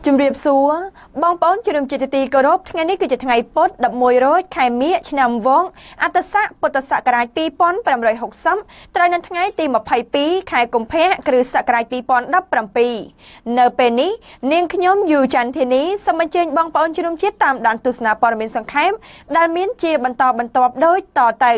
ជំរាបសួរបងប្អូនជំនុំចិត្តទីគោរពថ្ងៃនេះគឺជាថ្ងៃពុធ11រោចខែមិញឆ្នាំវង្សអត្តស័កពុទ្ធសករាជ2560ត្រូវនៅថ្ងៃទី22ខែកុម្ភៈគ្រិស្តសករាជ2017នៅពេលនេះនាងខ្ញុំយូច័ន្ទធានីសូមអញ្ជើញបងប្អូនជំនុំជាតិតាមដានទស្សនាព័ត៌មានសង្ខេបដែលមានជាបន្តបន្ទាប់ដូចតទៅ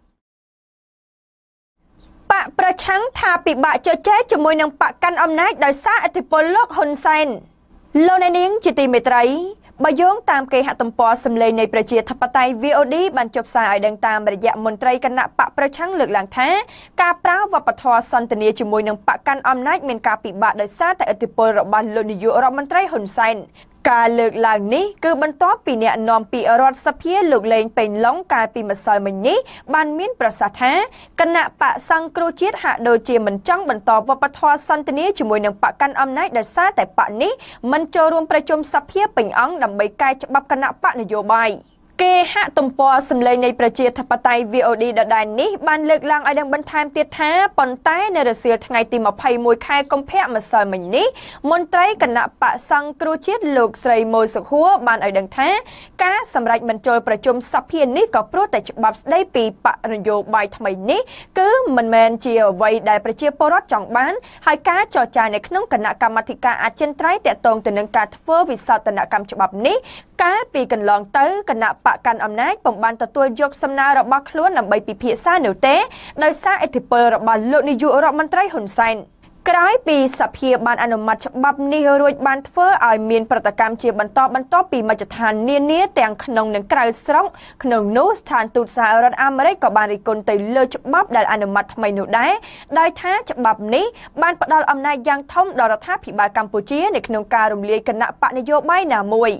បកប្រឆាំងថាពិបាកជជែកជាមួយនឹងបកកាន់អំណាចដោយសារឥទ្ធិពលលោកហ៊ុនសែនលោកអ្នកនាងជាទីមេត្រីបើយោងតាមគេហទំព័រសម្លេងនៃប្រជាធិបតេយ្យ VOD បានចុះផ្សាយឲ្យដឹងតាមរយៈមន្ត្រីគណៈបកប្រឆាំងលើកឡើងថាការប្រើវប្បធម៌សន្ទនាជាមួយនឹងបកកាន់អំណាចមានការពិបាកដោយសារតែឥទ្ធិពលរបស់លោកនាយករដ្ឋមន្ត្រីហ៊ុនសែនការលើកឡើងនេះគឺបន្ទាប់ពីអ្នកនាំពាក្យរដ្ឋសភាលោកលេងពេញឡុងកាលពីម្សិលមិញនេះបានមានប្រសាសន៍ថាគណៈបកសង្គ្រោះជាតិហាក់ដូចជាមិនចង់បន្តវប្បធម៌សន្ទនាជាមួយនឹងបកកាន់អំណាចដោយសារតែបកនេះមិនចូលរួមប្រជុំសភាពេញអង្គដើម្បីកែច្បាប់គណៈបកនយោបាយគេហទំព័រសម្លេងនៃប្រជាធិបតេយ្យ VOD ដដែលនេះបានលើកឡើងឲ្យដឹងបន្ថែមទៀតថាប៉ុន្តែនៅរសៀលថ្ងៃទី21ខែកុម្ភៈម្សិលមិញនេះមន្ត្រីគណៈបកសង្គ្រោះជាតិលោកស្រីម៉ូសុខួរបានឲ្យដឹងថាការសម្រេចមិនចូលប្រជុំសភានេះក៏ព្រោះតែច្បាប់ស្ដីពីបកនយោបាយថ្មីនេះគឺមិនមែនជាអ្វីដែលប្រជាពលរដ្ឋចង់បានហើយការចរចានៅក្នុងគណៈកម្មាធិការអចិន្ត្រៃយ៍តាក់ទងទៅនឹងការធ្វើវិសោធនកម្មច្បាប់នេះកាលពីកន្លងទៅគណៈបកកាន់អំណាចពុំបានទទួលយកសំណើរបស់ខ្លួនដើម្បីពិភាក្សានោះទេដោយសារឥទ្ធិពលរបស់លោកនាយករដ្ឋមន្ត្រីហ៊ុនសែនក្រោយពីសភាបានអនុម័តច្បាប់នេះរួចបានធ្វើឲ្យមានប្រតិកម្មជាបន្តបន្ទាប់ពីមជ្ឈដ្ឋាននានាទាំងក្នុងនិងក្រៅស្រុកក្នុងនោះស្ថានទូតសហរដ្ឋអាមេរិកក៏បានរិះគន់ទៅលើច្បាប់ដែលអនុម័តថ្មីនោះដែរដោយថាច្បាប់នេះបានផ្ដល់អំណាចយ៉ាងធំដល់រដ្ឋាភិបាលកម្ពុជានៅក្នុងការរំលាយគណៈបកនយោបាយណាមួយ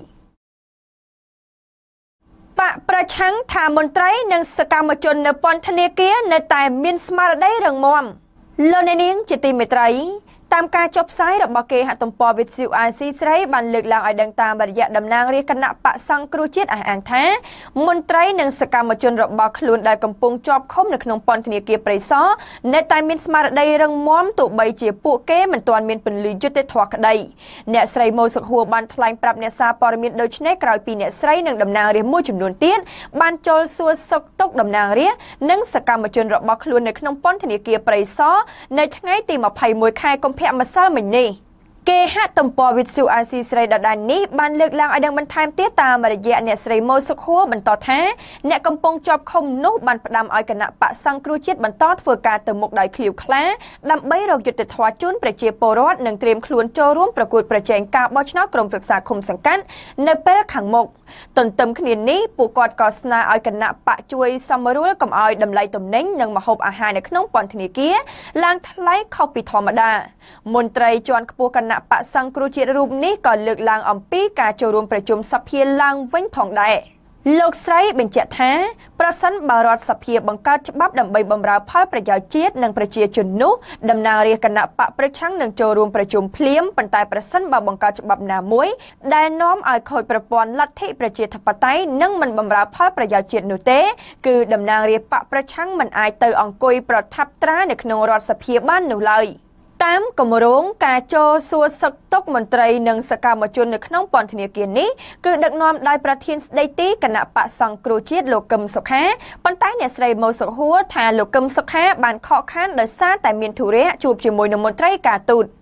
បកប្រឆាំងថាមន្ត្រីនិងសកម្មជននៅពន្ធនាគារនៅតែមានស្មារតីរឹងមាំលោកអ្នកនាងជាទីមេត្រីតាមការចុះផ្សាយរបស់គេហទំព័រវិទ្យុ RC ស្រីបានលើកឡើងឲ្យដឹងតាមរយៈតំណាងរាជគណៈបកសង្គ្រោះជាតិអះអាងថាមន្ត្រីនិងសកម្មជនរបស់ខ្លួនដែលកំពុងជាប់ឃុំនៅក្នុងពន្ធនាគារព្រៃសរនៅតែមានស្មារតីរឹងមាំទោះបីជាពួកគេមិនទាន់មានពន្លឺយុត្តិធម៌ក្តីអ្នកស្រីម៉ូសុខួរបានថ្លែងប្រាប់អ្នកសារព័ត៌មានដូចនេះក្រោយពីអ្នកស្រីនិងតំណាងរាស្ត្រមួយចំនួនទៀតបានចូលសួរសុខទុក្ខតំណាងរាស្ត្រនិងសកម្មជនរបស់ខ្លួននៅក្នុងពន្ធនាគារព្រៃសរនៅថ្ងៃទី21ខែកុម្ភៈម្សិលមិញនេះគេហទំព័រវិទ្យុ RC ស្រីដដែលនេះបានលើកឡើងឲ្យដឹងបន្ថែមទៀតតាមរយៈអ្នកស្រីម៉ូសុខួរបន្តថាអ្នកកំពុងជាប់ឃុំនោះបានផ្ដាំឲ្យគណៈបកសង្គ្រោះជាតិបន្តធ្វើការទៅមុខដោយឃ្លាវខ្លាដើម្បីរកយុត្តិធម៌ជូនប្រជាពលរដ្ឋនិងត្រៀមខ្លួនចូលរួមប្រកួតប្រជែងការបោះឆ្នោតក្រុមប្រឹក្សាឃុំសង្កាត់នៅពេលខាងមុខទន្ទឹមគ្នានេះពួកគាត់ក៏ស្នើឲ្យគណៈបកជួយសម្រួលកុំឲ្យតម្លៃទំនិញនិងម្ហូបអាហារនៅក្នុងពន្ធនាគារឡើងថ្លៃខុសពីធម្មតាមន្ត្រីជាន់ខ្ពស់គណៈបកសង្គ្រោះជាតិរូបនេះក៏លើកឡើងអំពីការចូលរួមប្រជុំសភាឡើងវិញផងដែរលោកស្រីបញ្ជាក់ថាប្រសិនបើរដ្ឋសភាបង្កើតច្បាប់ដើម្បីបម្រើផលប្រយោជន៍ជាតិនិងប្រជាជននោះតំណាងរាជគណៈបកប្រឆាំងនឹងចូលរួមប្រជុំភ្លាមប៉ុន្តែប្រសិនបើបង្កើតច្បាប់ណាមួយដែលនាំឲ្យខូចប្រព័ន្ធលទ្ធិប្រជាធិបតេយ្យនិងមិនបម្រើផលប្រយោជន៍ជាតិនោះទេគឺតំណាងរាជបកប្រឆាំងមិនអាចទៅអង្គុយប្រថាប់ត្រានៅក្នុងរដ្ឋសភាបាននោះឡើយតាមគម្រោងការចូលសួរសុខទុក្ខមន្ត្រីនិងសកម្មជននៅក្នុងពន្ធនាគារនេះគឺដឹកនាំដោយប្រធានស្ដីទីគណៈបកសង្គ្រោះជាតិលោកកឹមសុខាប៉ុន្តែអ្នកស្រីម៉ូសុខួរថាលោកកឹមសុខាបានខកខានដោយសារតែមានធុរៈជួបជាមួយនឹងមន្ត្រីការទូត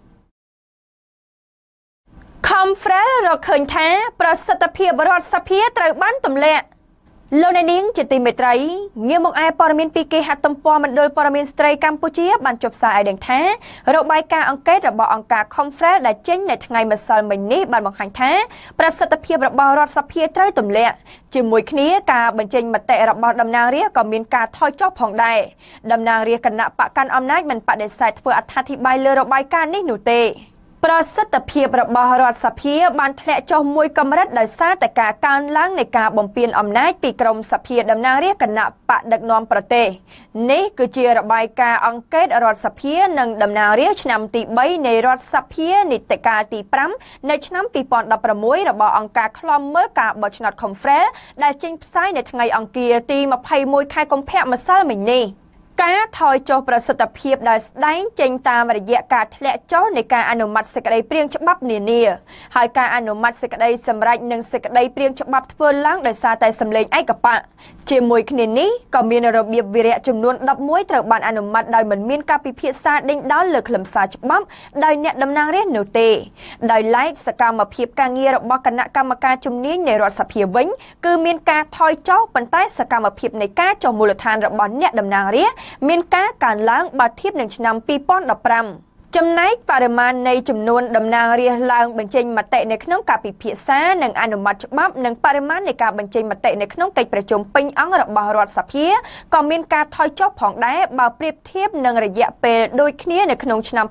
Khmer រកឃើញថាប្រសិទ្ធភាពរដ្ឋសភាត្រូវបានទម្លាក់លោកអ្នកនាងជាទីមេត្រីងាកមកឯព័ត៌មានពីគេហទំព័រមណ្ឌលព័ត៌មានស្ត្រីកម្ពុជាបានចុះផ្សាយឲ្យដឹងថារបាយការណ៍អង្កេតរបស់អង្គការ Khmer ដែលចេញនៅថ្ងៃម្សិលមិញនេះបានបង្ហាញថាប្រសិទ្ធភាពរបស់រដ្ឋសភាត្រូវទម្លាក់ជាមួយគ្នាការបញ្ចេញមតិរបស់តំណាងរាស្ត្រក៏មានការថយចុះផងដែរតំណាងរាស្ត្រគណៈបកកាន់អំណាចមិនបដិសេធធ្វើអត្ថាធិប្បាយលើរបាយការណ៍នេះនោះទេប្រសិទ្ធភាពរបស់រដ្ឋសភាបានធ្លាក់ចុះមួយកម្រិតដោយសារតែការកើនឡើងនៃការបំពានអំណាចពីក្រមសភាតំណាងរាស្ត្រគណៈបកដឹកនាំប្រទេសនេះគឺជារបាយការណ៍អង្កេតរដ្ឋសភានិងតំណាងរាស្ត្រឆ្នាំទី3នៃរដ្ឋសភានីតិកាលទី5នៅឆ្នាំ2016របស់អង្គការឃ្លាំមើលការបោះឆ្នោត Khmer ដែលចេញផ្សាយនៅថ្ងៃអង្គារទី21ខែកុម្ភៈម្សិលមិញនេះការថយចុះប្រសិទ្ធភាពដែលស្ដែងចេញតាមរយៈការធ្លាក់ចុះនៃការអនុម័តសេចក្តីព្រាងច្បាប់នានាហើយការអនុម័តសេចក្តីសម្រេចនិងសេចក្តីព្រាងច្បាប់ធ្វើឡើងដោយសារតែសម្លេងឯកបៈជាមួយគ្នានេះក៏មានរបៀបវិរៈចំនួន11ត្រូវបានអនុម័តដោយមិនមានការពិភាក្សាដេញដោលលើខ្លឹមសារច្បាប់ដោយអ្នកតំណាងរាស្ត្រនោះទេដោយឡែកសកម្មភាពការងាររបស់គណៈកម្មការជំនាញនៃរដ្ឋសភាវិញគឺមានការថយចុះប៉ុន្តែសកម្មភាពនៃការចុះមូលដ្ឋានរបស់អ្នកតំណាងរាស្ត្រមានការកើនឡើងបើធៀបនឹងឆ្នាំ2015ចំណែកបរិមាណនៃចំនួនតំណាងរាស្ត្រឡើងបញ្ចេញមតិនៅក្នុងការពិភាក្សានិងអនុម័តច្បាប់និងបរិមាណនៃការបញ្ចេញមតិនៅក្នុងកិច្ចប្រជុំពេញអង្គរបស់រដ្ឋសភាក៏មានការថយចុះផងដែរបើប្រៀបធៀបនឹងរយៈពេលដូចគ្នានៅក្នុងឆ្នាំ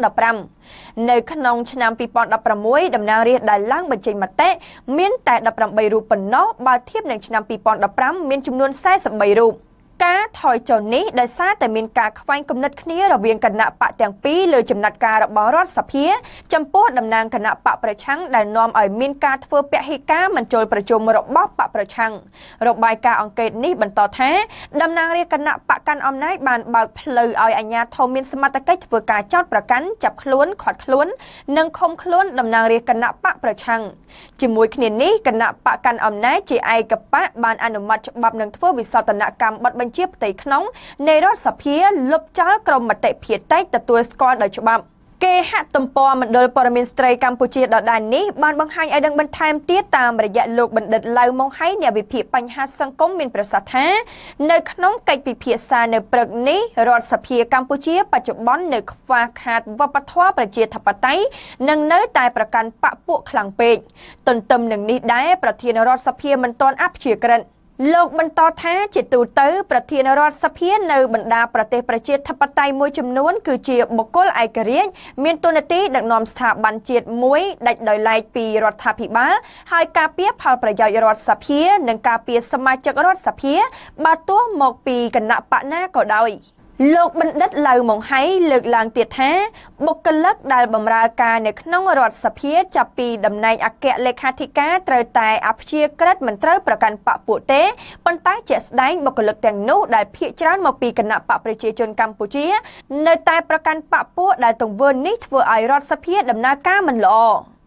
2015នៅក្នុងឆ្នាំ2016តំណាងរាស្ត្រដែលឡើងបញ្ចេញមតិមានតែ18រូបប៉ុណ្ណោះបើធៀបនឹងឆ្នាំ2015មានចំនួន43រូបការថយចុះនេះដោយសារតែមានការខ្វែងគំនិតគ្នារវាងគណៈបកទាំងពីរលើចំណាត់ការរបស់រដ្ឋសភាចំពោះតំណាងគណៈបកប្រឆាំងដែលនាំឲ្យមានការធ្វើពហិការមិនចូលប្រជុំរបស់បកប្រឆាំងរបាយការណ៍អង្កេតនេះបន្តថាតំណាងរាស្ត្រគណៈបកកាន់អំណាចបានបើកផ្លូវឲ្យអាជ្ញាធរមានសមត្ថកិច្ចធ្វើការចោទប្រកាន់ចាប់ខ្លួនឃាត់ខ្លួននិងឃុំខ្លួនតំណាងរាស្ត្រគណៈបកប្រឆាំងជាមួយគ្នានេះគណៈបកកាន់អំណាចជាឯកបកបានអនុម័តច្បាប់និងធ្វើវិសោធនកម្មបទបញ្ជាផ្ទៃក្នុងនៃរដ្ឋសភាលុបចោលក្រមមតិភាគតិចទទួលស្គាល់ដោយច្បាប់គេហទំព័រមណ្ឌលព័ត៌មានស្ត្រីកម្ពុជាដដែលនេះបានបង្ហាញឲ្យដឹងបន្ថែមទៀតតាមរយៈលោកបណ្ឌិតឡៅម៉ុងហៃអ្នកវិភាគបញ្ហាសង្គមមានប្រសាសន៍ថានៅក្នុងកិច្ចពិភាក្សានៅព្រឹកនេះរដ្ឋសភាកម្ពុជាបច្ចុប្បន្ននៅខ្វះខាតវប្បធម៌ប្រជាធិបតេយ្យនិងនៅតែប្រកាន់បកពួកខ្លាំងពេកទន្ទឹមនឹងនេះដែរប្រធានរដ្ឋសភាមិនទាន់អព្យាក្រឹតលោកបន្តថាជាទូទៅប្រធានរដ្ឋសភានៅបណ្ដាប្រទេសប្រជាធិបតេយ្យមួយចំនួនគឺជាបុគ្គលឯករាជ្យមានតួនាទីដឹកនាំស្ថាប័នជាតិមួយដាច់ដោយឡែកពីរដ្ឋាភិបាលហើយការពារផលប្រយោជន៍រដ្ឋសភានិងការពារសមាជិករដ្ឋសភាបើទោះមកពីគណៈបកណាក៏ដោយលោកបណ្ឌិតឡៅម៉ុងហៃលើកឡើងទៀតថាបុគ្គលិកដែលបម្រើការនៅក្នុងរដ្ឋសភាចាប់ពីតំណែងអគ្គលេខាធិការត្រូវតែអព្យាក្រឹតមិនត្រូវប្រកាន់បកពួកទេប៉ុន្តែជាក់ស្ដែងបុគ្គលិកទាំងនោះដែលភាគច្រើនមកពីគណៈបកប្រជាជនកម្ពុជានៅតែប្រកាន់បកពួកដែលទង្វើនេះធ្វើឲ្យរដ្ឋសភាដំណើរការមិនល្អ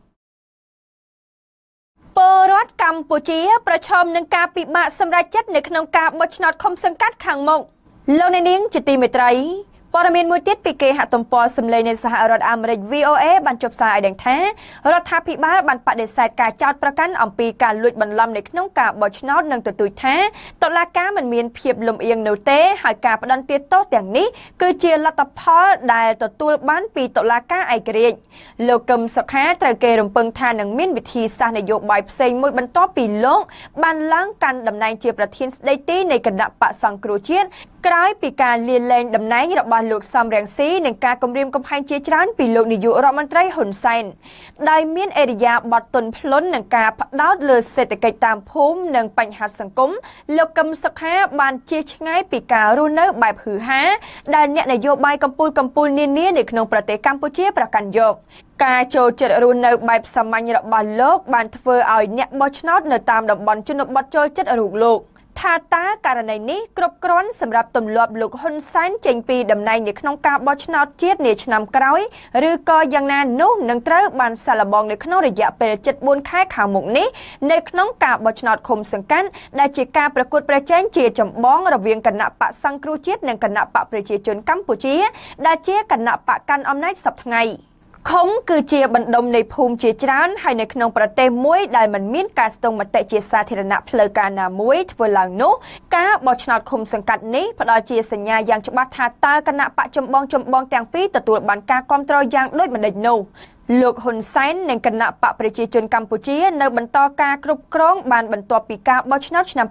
ពលរដ្ឋកម្ពុជាប្រឈមនឹងការពិបាកសម្រេចចិត្តនៅក្នុងការបោះឆ្នោតឃុំសង្កាត់ខាងមុខលោកអ្នកនាងជាទីមេត្រីព័ត៌មានមួយទៀតពីគេហទំព័រសម្លេងនៃសហរដ្ឋអាមេរិក VOA បានចុះផ្សាយឲ្យដឹងថារដ្ឋាភិបាលបានបដិសេធការចោទប្រកាន់អំពីការលួចបន្លំនៅក្នុងការបោះឆ្នោតនិងទទូចថាតុលាការមិនមានភាពលំអៀងនោះទេហើយការផ្តន្ទាទោសទាំងនេះគឺជាលទ្ធផលដែលទទួលបានពីតុលាការឯករាជ្យលោកកឹមសុខាត្រូវគេរំពឹងថានឹងមានវិធីសាស្ត្រនយោបាយផ្សេងមួយបន្ទាប់ពីលោកបានឡើងកាន់តំណែងជាប្រធានស្ដីទីនៃគណៈបក្សសង្គ្រោះជាតិក្រោយពីការលាលែងតំណែងរបស់លោកសំរងស៊ីនិងការគម្រាមកំហែងជាច្រើនពីលោកនាយករដ្ឋមន្ត្រីហ៊ុនសែនដោយមានអេរិយាបថទន់ភ្លន់នឹងការផ្ដោតលើសេដ្ឋកិច្ចតាមភូមិនិងបញ្ហាសង្គមលោកកឹមសុខាបានជៀសឆ្ងាយពីការរស់នៅបែបហ៊ឺហាដែលអ្នកនយោបាយកម្ពុជានានានៅក្នុងប្រទេសកម្ពុជាប្រកាន់យកការចូលចិត្តរស់នៅបែបសាមញ្ញរបស់លោកបានធ្វើឲ្យអ្នកបោះឆ្នោតនៅតាមតំបន់ជនបទចូលចិត្តរូបលោកថាតើករណីនេះគ្រប់គ្រាន់សម្រាប់ទម្លាប់លោកហ៊ុនសែនចេញពីតំណែងនៅក្នុងការបោះឆ្នោតជាតិនាឆ្នាំក្រោយឬក៏យ៉ាងណានោះនឹងត្រូវបានសាកល្បងនៅក្នុងរយៈពេល74ខែខាងមុខនេះនៅក្នុងការបោះឆ្នោតឃុំសង្កាត់ដែលជាការប្រកួតប្រជែងជាចម្បងរវាងគណៈបកសង្គ្រោះជាតិនិងគណៈបកប្រជាជនកម្ពុជាដែលជាគណៈបកកាន់អំណាចសពថ្ងៃឃុំគឺជាបណ្ដុំនៃភូមិជាច្រើនហើយនៅក្នុងប្រទេសមួយដែលមិនមានការស្ទង់មតិជាសាធារណៈផ្លូវការណាមួយធ្វើឡើងនោះការបោះឆ្នោតឃុំសង្កាត់នេះផ្ដល់ជាសញ្ញាយ៉ាងច្បាស់ថាតើគណៈបកចម្បងទាំងពីរទទួលបានការគាំទ្រយ៉ាងដូចម្តេចនោះលោកហ៊ុនសែននិងគណៈបកប្រជាជនកម្ពុជានៅបន្តការគ្រប់គ្រងបានបន្ទាប់ពីការបោះឆ្នោតឆ្នាំ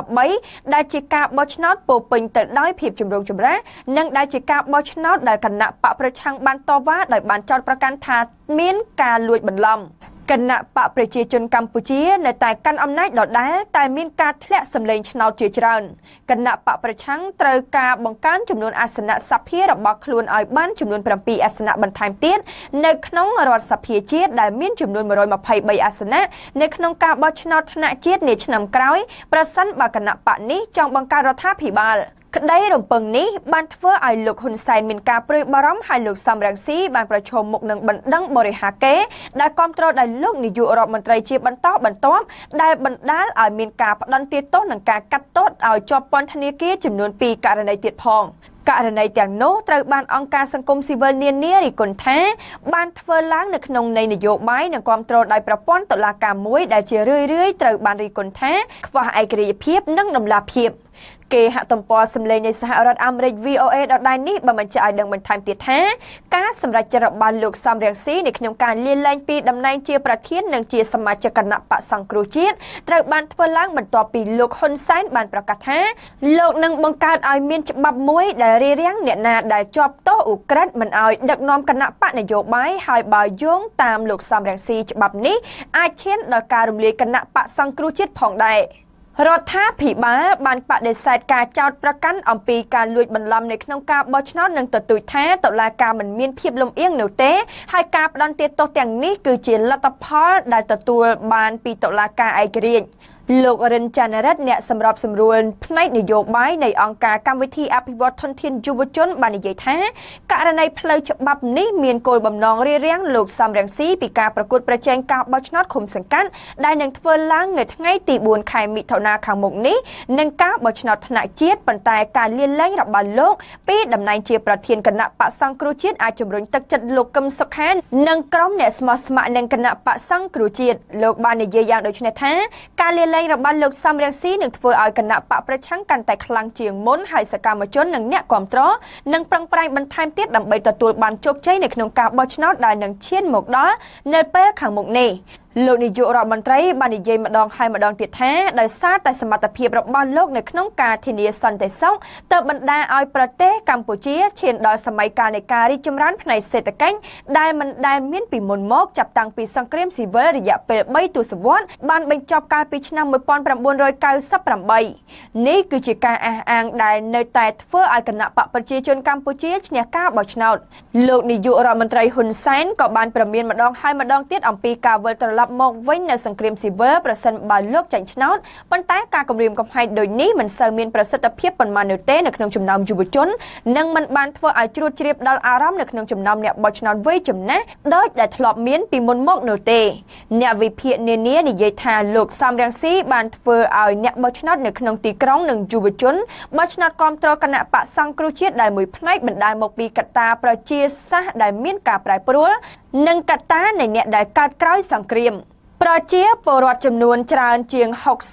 2013ដែលជាការបោះឆ្នោតពោពេញទៅដោយភាពចម្រូងចម្រាសនិងដែលជាការបោះឆ្នោតដែលគណៈបកប្រឆាំងបានតវ៉ាដោយបានចោទប្រកាន់ថាមានការលួចបន្លំគណៈបកប្រជាជនកម្ពុជានៅតែកាន់អំណាចដដែលតែមានការធ្លាក់សម្លេងឆ្នោតជាច្រើនគណៈបកប្រឆាំងត្រូវការបង្កើនចំនួនអាសនៈសភារបស់ខ្លួនឲ្យបានចំនួន7អាសនៈបន្ថែមទៀតនៅក្នុងរដ្ឋសភាជាតិដែលមានចំនួន123អាសនៈនៅក្នុងការបោះឆ្នោតថ្នាក់ជាតិនាឆ្នាំក្រោយប្រសិនបើគណៈបកនេះចង់បង្កើតរដ្ឋាភិបាលក្តីរំពឹងនេះបានធ្វើឲ្យលោកហ៊ុនសែនមានការព្រួយបារម្ភហើយលោកសំរងស៊ីបានប្រឈមមុខនឹងបណ្ដឹងបរិហាកេដែលគ្រប់គ្រងដោយលោកនាយករដ្ឋមន្ត្រីជាបន្តបន្ទាប់ដែលបណ្ដាលឲ្យមានការផ្ដន្ទាទោសនិងការកាត់ទោសឲ្យជាប់ពន្ធនាគារចំនួន2ករណីទៀតផងករណីទាំងនោះត្រូវបានអង្គការសង្គមស៊ីវិលនានារិះគន់ថាបានធ្វើឡើងនៅក្នុងន័យនយោបាយនិងគ្រប់គ្រងដោយប្រព័ន្ធតុលាការមួយដែលជារឿយៗត្រូវបានរិះគន់ថាខ្វះឯករាជ្យភាពនិងតម្លាភាពគេហទំព័រសម្លេងនៃសហរដ្ឋអាមេរិក VOA ដដែលនេះបានបញ្ជាក់ឲ្យដឹងបន្ថែមទៀតថាការសម្រេចចិត្តរបស់លោកសំរងស៊ីនៅក្នុងការលាលែងពីតំណែងជាប្រធាននិងជាសមាជិកគណៈបក្សសង្គ្រោះជាតិត្រូវបានធ្វើឡើងបន្ទាប់ពីលោកហ៊ុនសែនបានប្រកាសថាលោកនឹងបង្កើតឲ្យមានច្បាប់មួយដែលរារាំងអ្នកណាដែលជាប់ទោសឧក្រិដ្ឋមិនឲ្យដឹកនាំគណៈបកនយោបាយហើយបើយោងតាមលោកសំរងស៊ីច្បាប់នេះអាចឈានដល់ការរំលាយគណៈបក្សសង្គ្រោះជាតិផងដែររដ្ឋាភិបាលបានបដិសេធការចោទប្រកាន់អំពីការលួចបន្លំនៅក្នុងការបោះឆ្នោតនិងទទូចថាតុលាការមិនមានភាពលំអៀងនោះទេហើយការផ្ដន្ទាទោសទាំងនេះគឺជាលទ្ធផលដែលទទួលបានពីតុលាការឯករាជ្យលោករិនចានរិតអ្នកសម្របសម្រួលផ្នែកនយោបាយនៃអង្គការកម្មវិធីអភិវឌ្ឍធនធានយុវជនបាននិយាយថាករណីផ្លូវច្បាប់នេះមានគោលបំណងរារាំងលោកសំរងស៊ីពីការប្រកួតប្រជែងការបោះឆ្នោតឃុំសង្កាត់ដែលនឹងធ្វើឡើងនៅថ្ងៃទី4ខែមិថុនាខាងមុខនេះនិងការបោះឆ្នោតថ្នាក់ជាតិប៉ុន្តែការលាលែងរបស់លោកពីតំណែងជាប្រធានគណៈបក្សសង្គ្រោះជាតិអាចជំរុញទឹកចិត្តលោកកឹមសុខានិងក្រុមអ្នកស្មោះស្ម័គ្រនឹងគណៈបក្សសង្គ្រោះជាតិលោកបាននិយាយយ៉ាងដូចនេះថាការលាលែងរបស់លោកសំរងស៊ីនឹងធ្វើឲ្យគណៈបកប្រឆាំងកាន់តែខ្លាំងជាងមុនហើយសកម្មជននិងអ្នកគាំទ្រនឹងប្រឹងប្រែងបន្ថែមទៀតដើម្បីទទួលបានជោគជ័យនៅក្នុងការបោះឆ្នោតដែលនឹងឈានមកដល់នៅពេលខាងមុខនេះលោកនាយករដ្ឋមន្ត្រីបាននិយាយម្ដងហើយម្ដងទៀតថាដោយសារតែសមត្ថភាពរបស់លោកនៅក្នុងការធានាសន្តិសុខទើបបណ្ដាលឲ្យប្រទេសកម្ពុជាឈានដល់សម័យកាលនៃការរីកចម្រើនផ្នែកសេដ្ឋកិច្ចដែលមិនដែលមានពីមុនមកចាប់តាំងពីសង្គ្រាមស៊ីវិលរយៈពេល3ទសវត្សរ៍បានបញ្ចប់កាលពីឆ្នាំ1998នេះគឺជាការអះអាងដែលនៅតែធ្វើឲ្យគណៈបកប្រជាជនកម្ពុជាឈ្នះការបោះឆ្នោតលោកនាយករដ្ឋមន្ត្រីហ៊ុនសែនក៏បានប្រមានម្ដងហើយម្ដងទៀតអំពីការវិលត្រឡប់មកវិញនៅសង្គ្រាមស៊ីវិលប្រសិនបើលោកចាញ់ឆ្នោតប៉ុន្តែការគម្រាមកំហែងដូចនេះមិនសូវមានប្រសិទ្ធភាពប៉ុន្មាននោះទេនៅក្នុងចំណោមយុវជននិងមិនបានធ្វើឲ្យជ្រួតជ្រាបដល់អារម្មណ៍នៅក្នុងចំណោមអ្នកបោះឆ្នោតវ័យចំណាស់ដោយដែលធ្លាប់មានពីមុនមកនោះទេអ្នកវិភាគនានានិយាយថាលោកសំរងស៊ីបានធ្វើឲ្យអ្នកបោះឆ្នោតនៅក្នុងទីក្រុងនិងយុវជនបោះឆ្នោតគាំទ្រគណៈបក្សសង្គ្រោះជាតិដែលមួយផ្នែកបណ្ដាលមកពីកត្តាប្រជាសាស្ត្រដែលមានការប្រែប្រួលនិងកត្តានៃអ្នកដែលកើតក្រោយសង្គ្រាមប្រជាពលរដ្ឋចំនួនច្រើនជាង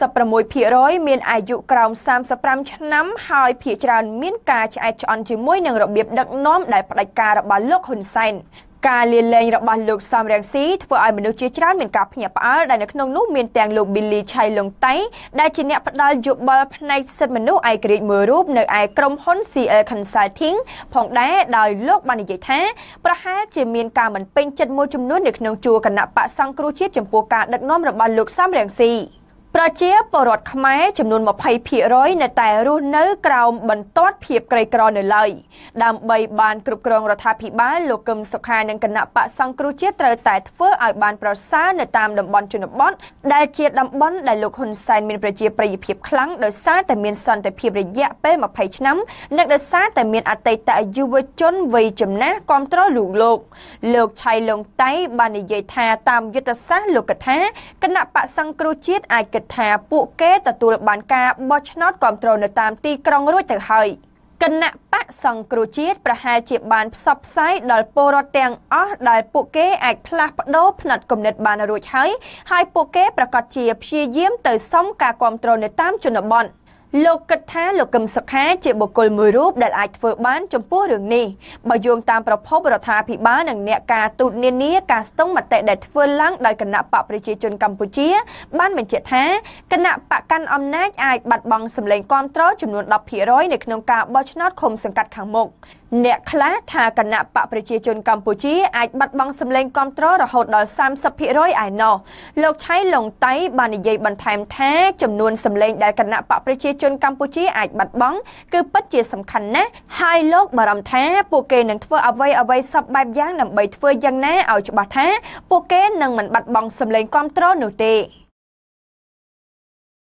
66% មានអាយុក្រោម35ឆ្នាំហើយភាគច្រើនមានការឆ្អែតឆ្អន់ជាមួយនឹងរបៀបដឹកនាំដែលផ្ដាច់ការរបស់លោកហ៊ុនសែនការលាលែងរបស់លោកសំរងស៊ីធ្វើឲ្យមនុស្សជាច្រើនមានការភ្ញាក់ផ្អើលដែលនៅក្នុងនោះមានទាំងលោកប៊ីលីឆៃឡុងតៃដែលជាអ្នកផ្ដល់យោបល់ផ្នែកសិទ្ធិមនុស្សឯករាជ្យមួយរូបនៅឯក្រុមហ៊ុន CNRP Consulting ផងដែរដោយលោកបាននិយាយថាប្រហែលជាមានការមិនពេញចិត្តមួយចំនួននៅក្នុងជួរគណៈបក្សសង្គ្រោះជាតិចំពោះការដឹកនាំរបស់លោកសំរងស៊ីប្រជាពលរដ្ឋខ្មែរចំនួន 20% នៅតែរស់នៅក្រោមបន្ទាត់ភាពក្រីក្រនៅឡើយដើម្បីបានគ្រប់គ្រងរដ្ឋាភិបាលលោកកឹមសុខានិងគណៈបក្សសង្គ្រោះជាតិត្រូវតែធ្វើឲ្យបានប្រសើរនៅតាមតំបន់ជនបទដែលជាតំបន់ដែលលោកហ៊ុនសែនមានប្រជាប្រិយភាពខ្លាំងដោយសារតែមានសន្តិភាពរយៈពេល20ឆ្នាំនិងដោយសារតែមានអតីតយុវជនវ័យចំណាស់គ្រប់គ្រងលោកឆៃឡុងតៃបាននិយាយថាតាមយុទ្ធសាស្ត្រលោកថាគណៈបក្សសង្គ្រោះជាតិអាចថាពួកគេទទួលបានការបោះឆ្នោតគ្រប់គ្រងនៅតាមទីក្រុងរួចទៅហើយគណៈបក្សសង្គ្រោះជាតិប្រហែលជាបានផ្សព្វផ្សាយដល់ពលរដ្ឋទាំងអស់ដែលពួកគេអាចផ្លាស់ប្ដូរផ្នត់គំនិតបានរួចហើយពួកគេប្រកាសជាព្យាយាមទៅសុំការគ្រប់គ្រងនៅតាមជនបទលោកគិតថាលោកកឹមសុខាជាបុគ្គលមួយរូបដែលអាចធ្វើបានចំពោះរឿងនេះបើយោងតាមប្រភពរដ្ឋាភិបាលនិងអ្នកការទូតនានាការស្ទង់មតិដែលធ្វើឡើងដោយគណៈបកប្រជាជនកម្ពុជាបានបញ្ជាក់ថាគណៈបកកាន់អំណាចអាចបាត់បង់សម្លេងគាំទ្រចំនួន 10% នៅក្នុងការបោះឆ្នោតឃុំសង្កាត់ខាងមុខអ្នកខ្លះថាគណៈបកប្រជាជនកម្ពុជាអាចបាត់បង់សម្លេងគាំទ្ររហូតដល់ 30% ឯណោះលោកឆៃឡុងតៃបាននិយាយបន្ថែមថាចំនួនសម្លេងដែលគណៈបកប្រជាជនកម្ពុជាអាចបាត់បង់គឺពិតជាសំខាន់ណាស់ហើយលោកបារម្ភថាពួកគេនឹងធ្វើអ្វីសពបែបយ៉ាងដើម្បីធ្វើយ៉ាងណាឲ្យច្បាស់ថាពួកគេនឹងមិនបាត់បង់សម្លេងគាំទ្រនោះទេ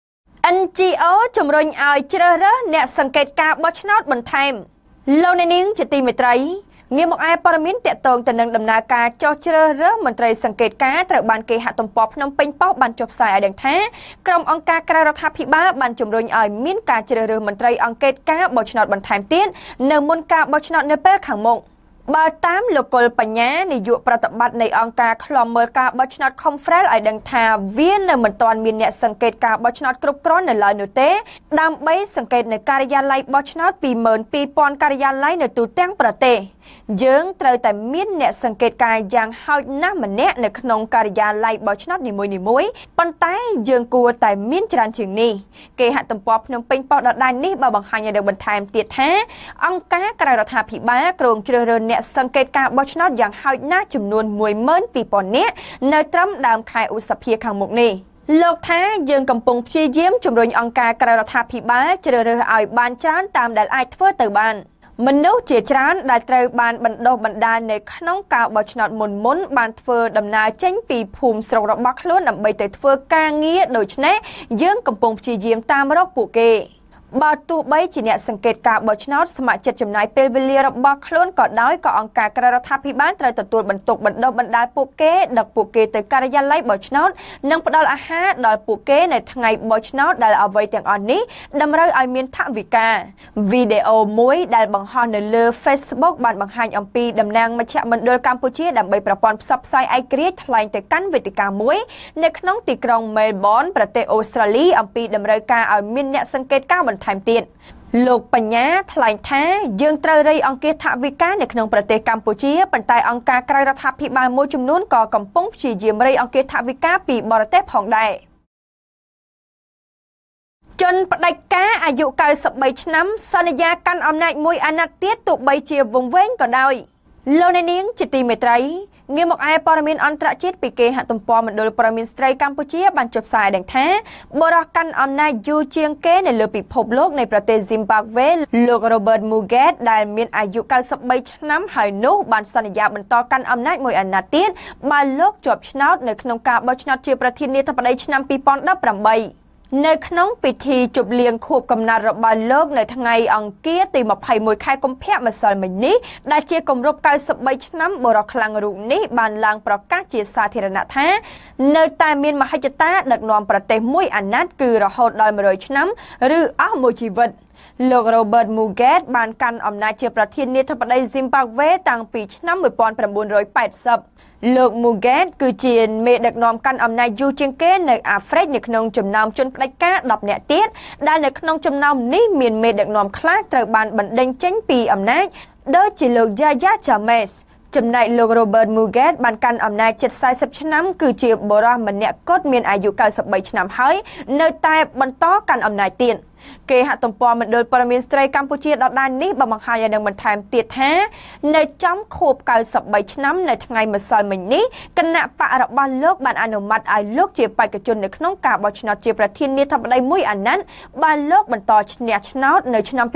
NGO ជំរុញឲ្យជ្រើសរើសអ្នកសង្កេតការបោះឆ្នោតបន្ថែមលោកអ្នកនាងជាទីមេត្រីងាកមកឯព័ត៌មានតាក់ទងទៅនឹងដំណើរការចោះជ្រើសរើសមន្ត្រីសង្កេតការត្រូវបានគេហាក់ទំព័រភ្នំពេញប៉ុស្តិ៍បានចុះផ្សាយឲ្យដឹងថាក្រុមអង្គការក្រៅរដ្ឋាភិបាលបានជំរុញឲ្យមានការជ្រើសរើសមន្ត្រីអង្កេតការបោះឆ្នោតបន្ថែមទៀតនៅមុនការបោះឆ្នោតនៅពេលខាងមុខបើតាមលោកកុលបញ្ញានាយកប្រតិបត្តិនៃអង្គការឃ្លាំមើលការបោះឆ្នោត Khmer ឲ្យដឹងថាវានៅមិនទាន់មានអ្នកសង្កេតការបោះឆ្នោតគ្រប់គ្រាន់នៅឡើយនោះទេដើម្បីសង្កេតនៅការិយាល័យបោះឆ្នោត 22,000 ការិយាល័យនៅទូទាំងប្រទេសយើងត្រូវតែមានអ្នកសង្កេតការយ៉ាងហោចណាស់ម្នាក់នៅក្នុងការិយាល័យបោះឆ្នោតនីមួយៗប៉ុន្តែយើងគួរតែមានច្រើនជាងនេះគេហាក់ទំព័រភ្នំពេញប៉ុស្តិ៍ដដែលនេះបានបង្ហាញឲ្យដឹងបន្ថែមទៀតថាអង្គការក្រៅរដ្ឋាភិបាលក្រុងជ្រើសរើសអ្នកសង្កេតការបោះឆ្នោតយ៉ាងហោចណាស់ចំនួន 12,000 នាក់នៅត្រឹមដើមខែឧសភាខាងមុខនេះលោកថាយើងកំពុងព្យាយាមជំរុញអង្គការក្រៅរដ្ឋាភិបាលជ្រើសរើសឲ្យបានច្រើនតាមដែលអាចធ្វើទៅបានមនុស្សជាច្រើនដែលត្រូវបានបណ្ដុះបណ្ដាលនៅក្នុងការបោះឆ្នោតមុនបានធ្វើដំណើរចេញពីភូមិស្រុករបស់ខ្លួនដើម្បីទៅធ្វើការងារដូច្នេះយើងកំពុងព្យាយាមតាមរកពួកគេបើទោះបីជាអ្នកសង្កេតការបោះឆ្នោតស្ម័គ្រចិត្តចំណាយពេលវេលារបស់ខ្លួនក៏ដោយក៏អង្គការក្រៅរដ្ឋាភិបាលត្រូវទទួលបន្ទុកបណ្ដុះបណ្ដាលពួកគេដឹកពួកគេទៅការិយាល័យបោះឆ្នោតនិងផ្ដល់អាហារដល់ពួកគេនៅថ្ងៃបោះឆ្នោតដែលអ្វីទាំងអស់នេះតម្រូវឲ្យមានថវិកាវីដេអូមួយដែលបង្ហោះនៅលើ Facebook បានបង្ហាញអំពីតំណាងមជ្ឈមណ្ឌលកម្ពុជាដើម្បីប្រព័ន្ធផ្សព្វផ្សាយឯករាជ្យថ្លែងទៅកាន់វេទិកាមួយនៅក្នុងទីក្រុង Melbourne ប្រទេសអូស្ត្រាលីអំពីតម្រូវការឲ្យមានអ្នកសង្កេតការថែមទៀតលោកបញ្ញាថ្លែងថាយើងត្រូវរៃអង្គាសថវិកានៅក្នុងប្រទេសកម្ពុជាប៉ុន្តែអង្គការក្រៅរដ្ឋាភិបាលមួយចំនួនក៏កំពុងព្យាយាមរៃអង្គាសថវិកាពីបរទេសផងដែរជនផ្ដាច់ការអាយុ93ឆ្នាំសន្យាកាន់អំណាចមួយអាណត្តិទៀតទោះបីជាវង្វេងក៏ដោយលោកអ្នកនាងជាទីមេត្រីងាកមកឯព័ត៌មានអន្តរជាតិពីគេហទំព័រមណ្ឌលព័ត៌មានស្ត្រីកម្ពុជាបានចុះផ្សាយដឹងថាបរិះកាន់អំណាចយូរជាងគេនៅលើពិភពលោកនៃប្រទេស Zimbabwe លោក Robert Mugabe ដែលមានអាយុ93ឆ្នាំហើយនោះបានសន្យាបន្តកាន់អំណាចមួយអាណត្តិទៀតបើលោកជាប់ឆ្នោតនៅក្នុងការបោះឆ្នោតជាប្រធានាធិបតីឆ្នាំ2018នៅក្នុងពិធីជប់លៀងខួបកំណត់របស់លោកនៅថ្ងៃអង្គារទី21ខែកុម្ភៈម្សិលមិញនេះដែលជាគម្រប់93ឆ្នាំបរិះខ្លាំងរូបនេះបានឡើងប្រកាសជាសាធារណៈថានៅតែមានមហិច្ឆតាដឹកនាំប្រទេសមួយអាណត្តិគឺរហូតដល់100ឆ្នាំឬអស់មួយជីវិតលោក Robert Mugabe បានកាន់អំណាចជាប្រធានាធិបតី Zimbabwe តាំងពីឆ្នាំ1980លោក Mugabe គឺជាមេដឹកនាំកាន់អំណាចយូរជាងគេនៅអាហ្វ្រិកនៅក្នុងចំណោមជនផ្ដាច់ការ10នាក់ទៀតដែលនៅក្នុងចំណោមនេះមានមេដឹកនាំខ្លះត្រូវបានបណ្ដេញចេញពីអំណាចដូចជាលោក Yahya Jammeh ចំណែកលោក Robert Mugabe បានកាន់អំណាចជិត40ឆ្នាំគឺជាបុរសម្នាក់គត់មានអាយុ93ឆ្នាំហើយនៅតែបន្តកាន់អំណាចទៀតគេហទំព័រមណ្ឌលព័ត៌មានស្ត្រីកម្ពុជាដដែលនេះបានបង្ហាញឲ្យនឹងបន្ថែមទៀតថានៅចំខួប93ឆ្នាំនៅថ្ងៃម្សិលមិញនេះគណៈបករបស់លោកបានអនុម័តឲ្យលោកជាបេក្ខជននៅក្នុងការបោះឆ្នោតជាប្រធានាធិបតីមួយអាណត្តិបានលោកបន្តឈ្នះឆ្នោតនៅឆ្នាំ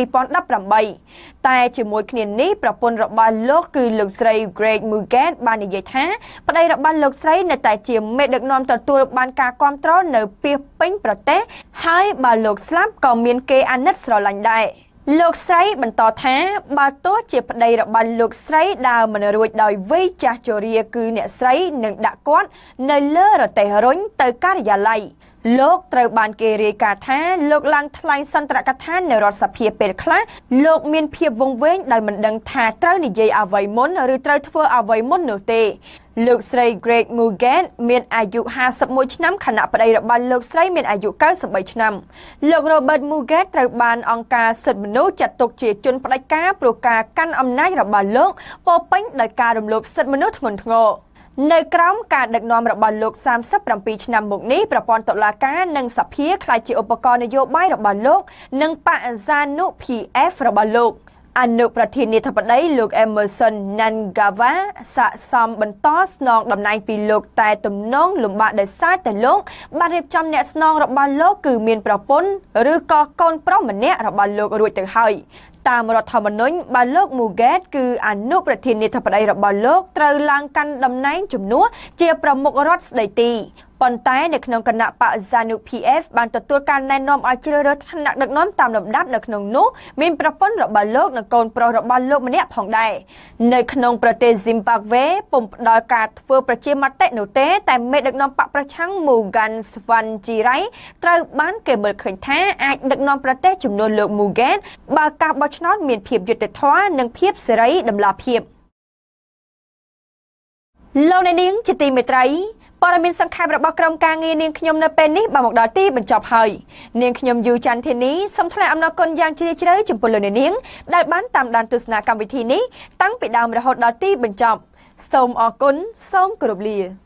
2018តែជាមួយគ្នានេះប្រពន្ធរបស់លោកគឺលោកស្រី Greg Mugabe បាននិយាយថាប្តីរបស់លោកស្រីនៅតែជាមេដឹកនាំទទួលបានការគ្រប់គ្រងនៅពាសពេញប្រទេសហើយបើលោកស្លាប់ក៏មានគេអាណិតស្រឡាញ់ដែរលោកស្រីបន្តថាបើទោះជាប្តីរបស់លោកស្រីដើរមិនរួចដោយវ័យចាស់ជរាគឺអ្នកស្រីនឹងដាក់គាត់នៅលើរទេះរុញទៅការិយាល័យលោកត្រូវបានគេរាយការណ៍ថាលោកឡើងថ្លែងសន្ទរកថានៅរដ្ឋសភាពេលខ្លះលោកមានភាពវង្វេងដោយមិនដឹងថាត្រូវនិយាយអ្វីមុនឬត្រូវធ្វើអ្វីមុននោះទេលោកស្រី Greg Mugabe មានអាយុ51ឆ្នាំខណៈប្តីរបស់លោកស្រីមានអាយុ93ឆ្នាំលោក Robert Mugabe ត្រូវបានអង្គការសិទ្ធិមនុស្សចាត់ទុកជាជនផ្ដាច់ការព្រោះការកាន់អំណាចរបស់លោកពោរពេញដោយការរំលោភសិទ្ធិមនុស្សធ្ងន់ធ្ងរនៅក្រោមការដឹកនាំរបស់លោក37ឆ្នាំមកនេះប្រព័ន្ធតុលាការនិងសភាក្លាយជាឧបករណ៍នយោបាយរបស់លោកនិងបកសានុPF របស់លោកអនុប្រធានាធិបតីលោក Emerson Mnangagwa សាកសមបន្តស្នងតំណែងពីលោកតែទំនងលំបាកដោយសារតែលោកបានរៀបចំអ្នកស្នងរបស់លោកគឺមានប្រពន្ធឬក៏កូនប្រុសម្នាក់របស់លោករួចទៅហើយតាមរដ្ឋធម្មនុញ្ញបើលោក Mugabe គឺអនុប្រធានាធិបតីរបស់លោកត្រូវឡើងកាន់តំណែងជំនួសជាប្រមុខរដ្ឋស្ដីទីប៉ុន្តែនៅក្នុងគណៈបក CNRP បានទទួលការណែនាំឲ្យជ្រើសរើសឋានៈដឹកនាំតាមលំដាប់នៅក្នុងនោះមានប្រពន្ធរបស់លោកនិងកូនប្រុសរបស់លោកម្នាក់ផងដែរនៅក្នុងប្រទេស Zimbabwe ពុំផ្ដល់ការធ្វើប្រជាមតិនោះទេតែមេដឹកនាំបកប្រឆាំង Mugabe ត្រូវបានគេមើលឃើញថាអាចដឹកនាំប្រទេសជំនួសលោក Mugabe បើការបោះឆ្នោតមានភាពយុត្តិធម៌និងភាពសេរីតម្លាភាពលោកអ្នកនាងជាទីមេត្រីព័ត៌មានសង្ខេបរបស់ក្រុមការងារនាងខ្ញុំនៅពេលនេះបានមកដល់ទីបញ្ចប់ហើយនាងខ្ញុំយូច័ន្ទធានីសូមថ្លែងអំណរគុណយ៉ាងជ្រាលជ្រៅចំពោះលោកអ្នកនាងដែលបានតាមដានទស្សនាកម្មវិធីនេះតាំងពីដើមរហូតដល់ទីបញ្ចប់សូមអរគុណសូមគោរពលា